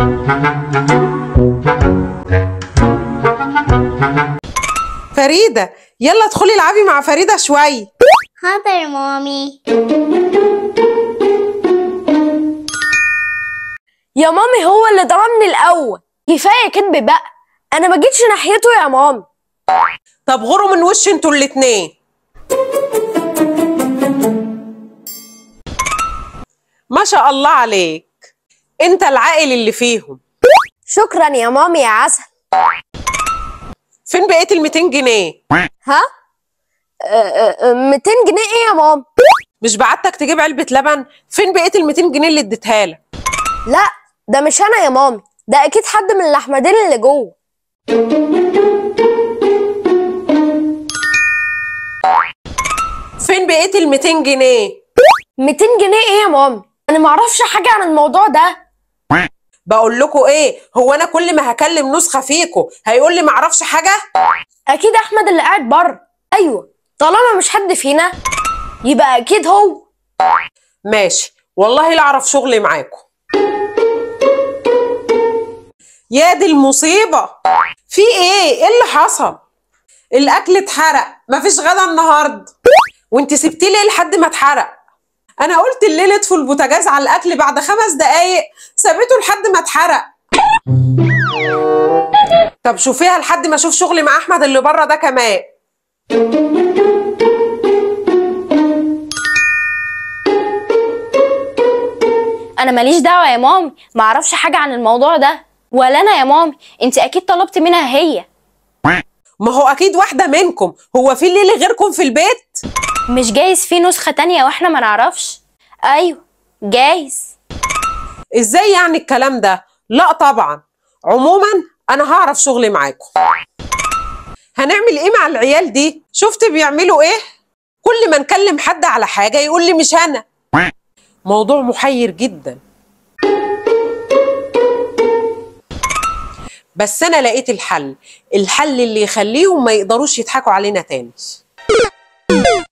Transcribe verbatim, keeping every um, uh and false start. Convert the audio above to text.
فريدة يلا ادخلي العبي مع فريدة شوية. حاضر يا مامي. يا مامي هو اللي ضربني الأول، كفاية كدب بقى، أنا ما جيتش ناحيته يا مامي. طب غوروا من وش انتوا الاتنين. ما شاء الله عليك، انت العاقل اللي فيهم. شكرا يا مامي يا عسل. فين بقية ال ميتين جنيه؟ ها؟ ميتين جنيه ايه يا ماما؟ مش بعتك تجيب علبة لبن؟ فين بقية ال ميتين جنيه اللي اديتها لك؟ لا ده مش انا يا مامي، ده اكيد حد من الاحمدين اللي جوه. فين بقية ال ميتين جنيه؟ ميتين جنيه ايه يا مامي؟ انا ما اعرفش حاجة عن الموضوع ده. بقول لكم ايه، هو انا كل ما هكلم نسخة فيكم هيقول لي ما اعرفش حاجة؟ اكيد احمد اللي قاعد بره. ايوه طالما مش حد فينا يبقى اكيد هو. ماشي والله لا اعرف شغلي معاكم. يا دي المصيبة، في ايه؟ ايه اللي حصل؟ الاكل اتحرق، مفيش غدا النهارده، وانت سبتيه ليه لحد ما اتحرق؟ انا قلت الليل اطفوا البوتاجاز على الاكل، بعد خمس دقايق سابته لحد ما اتحرق. طب شوفيها لحد ما اشوف شغلي مع احمد اللي بره ده كمان. انا ماليش دعوه يا مامي، ما اعرفش حاجه عن الموضوع ده. ولا انا يا مامي، انت اكيد طلبت منها هي. ما هو اكيد واحده منكم، هو في الليل غيركم في البيت؟ مش جايز في نسخه تانية واحنا ما نعرفش؟ ايوه جايز. ازاي يعني الكلام ده؟ لا طبعا. عموما انا هعرف شغلي معاكم. هنعمل ايه مع العيال دي؟ شفت بيعملوا ايه؟ كل ما نكلم حد على حاجه يقول لي مش انا. موضوع محير جدا. بس انا لقيت الحل، الحل اللي يخليهم ما يقدروش يضحكوا علينا تاني.